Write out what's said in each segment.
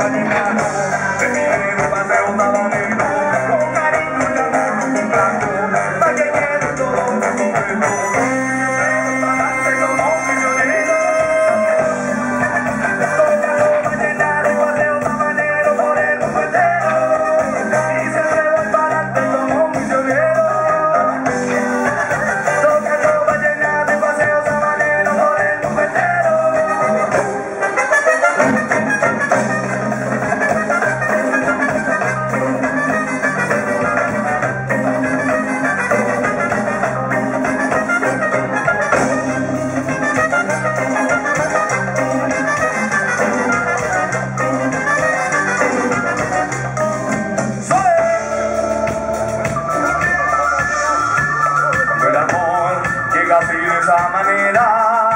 Así de esa manera.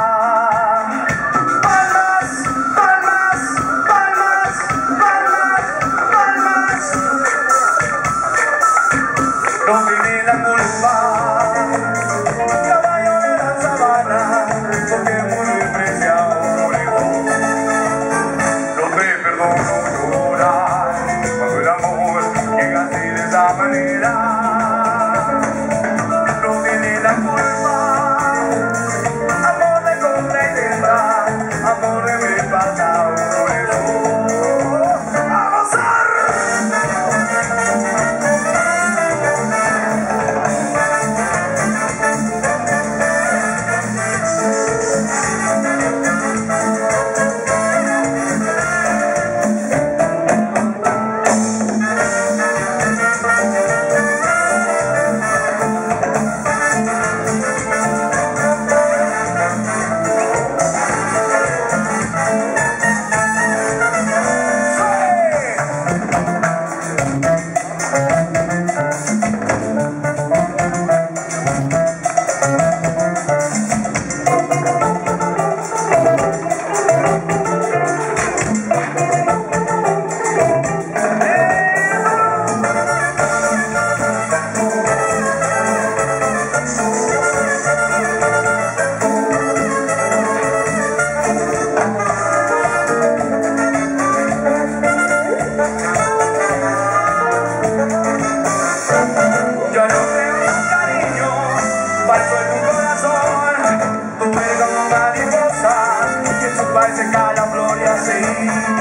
Palmas, palmas, palmas, palmas, palmas. No tiene la culpa, caballo de la sabana, porque muy despreciado murió. No te perdono llorar, cuando el amor llega así de esa manera. No tiene la culpa. Amor de mi pasado, a gozar. Yo no creo en un cariño, falso en un corazón. Tú eres como mariposa, que en su país se cae la flor y así.